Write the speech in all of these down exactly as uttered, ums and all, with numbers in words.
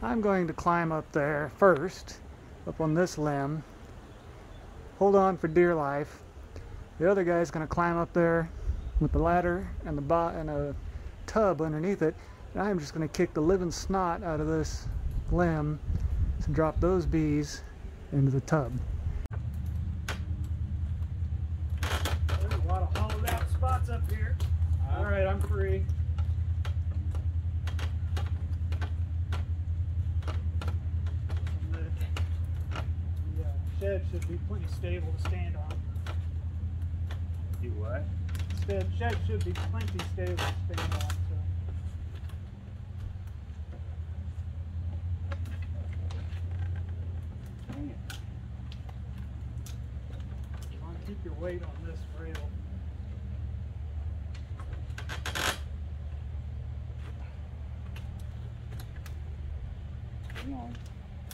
I'm going to climb up there first, up on this limb, hold on for dear life. The other guy's going to climb up there with the ladder and the bo and a tub underneath it, and I'm just going to kick the living snot out of this limb to drop those bees into the tub. There's a lot of hollowed out spots up here. All right, I'm free. Shed should be pretty stable to stand on. Do what? Shed, shed should be plenty stable to stand on. So. Dang it. You want to keep your weight on this rail. Come on.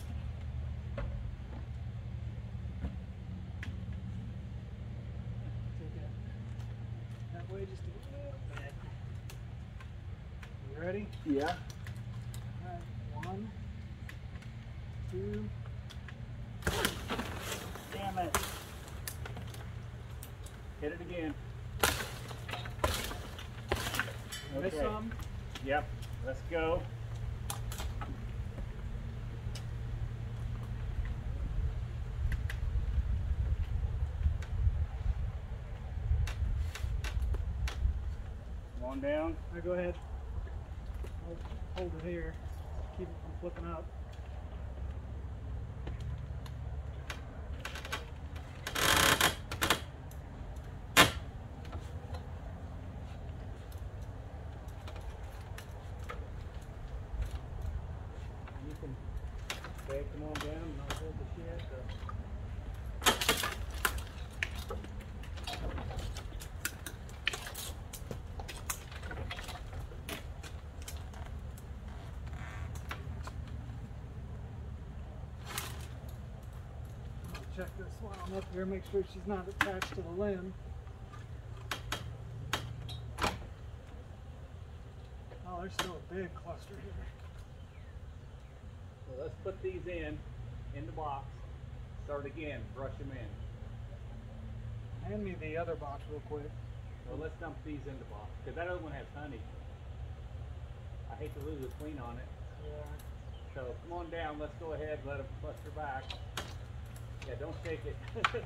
Way just a little bit. You ready? Yeah. All right. One, two. Damn it. Hit it again. Okay. Miss some? Yep. Let's go. On down. All right, go ahead. I'll hold it here. Keep it from flipping up. You can okay, come on down and I'll hold the shed. So. Check this one up here, make sure she's not attached to the limb. Oh, there's still a big cluster here. So let's put these in, in the box. Start again, brush them in. Hand me the other box real quick. So let's dump these in the box, because that other one has honey. I hate to lose the queen on it. Yeah. So come on down, let's go ahead, let them cluster back. Yeah, don't shake it.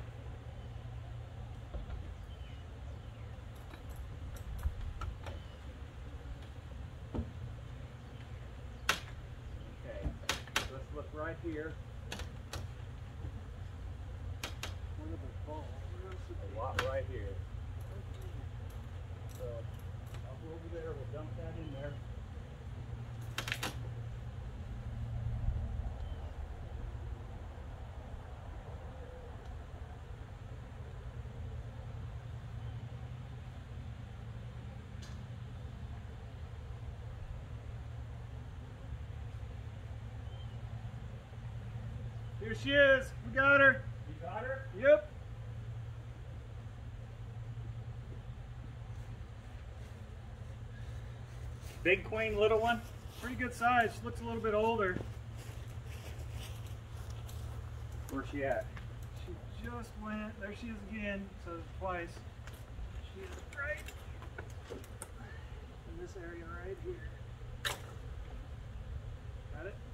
Okay, let's look right here. Where did they fall? A lot right here. So I'll go over there, we'll dump that in there. Here she is. We got her. You got her? Yep. Big queen, little one? Pretty good size. She looks a little bit older. Where's she at? She just went. There she is again. So twice. She is right in this area right here. Got it?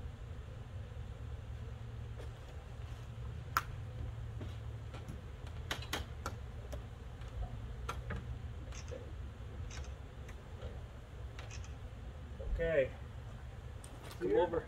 Okay. Come Here. over.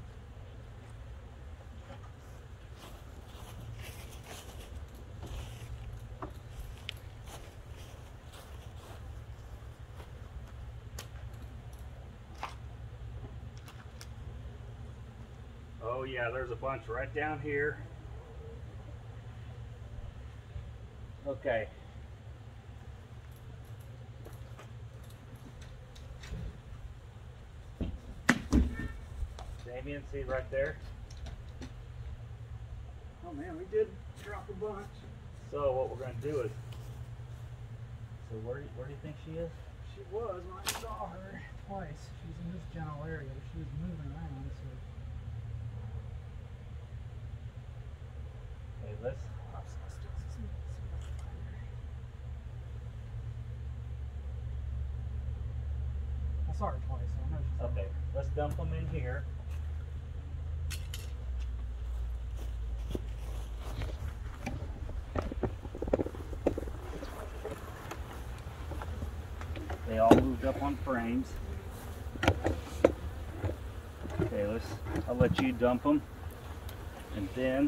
Oh yeah, there's a bunch right down here. Okay. Damien, see right there? Oh man, we did drop a bunch. So what we're going to do is, so where, where do you think she is? She was when I saw her twice. She's in this general area. She was moving around, so let's. I saw her twice, so I know she's Okay, let's dump them in here. They all moved up on frames. Okay, let's. I'll let you dump them, and then.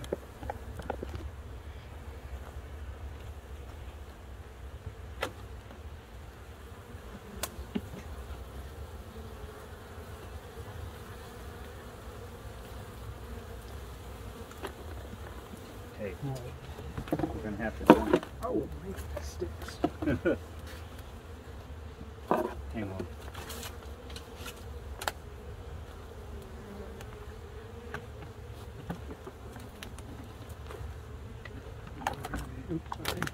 Okay, we're gonna have to dump. Oh, my sticks. Hang on. Oops, sorry.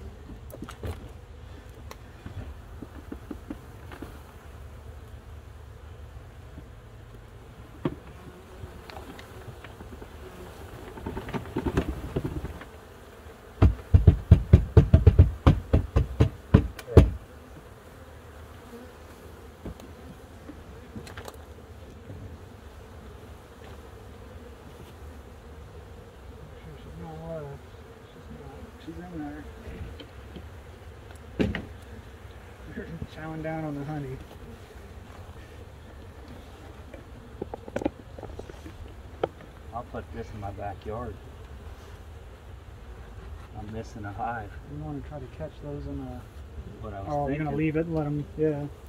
She's in there. They're chowing down on the honey. I'll put this in my backyard. I'm missing a hive. You want to try to catch those in the... What I was Oh, thinking. you're going to leave it and let them... Yeah.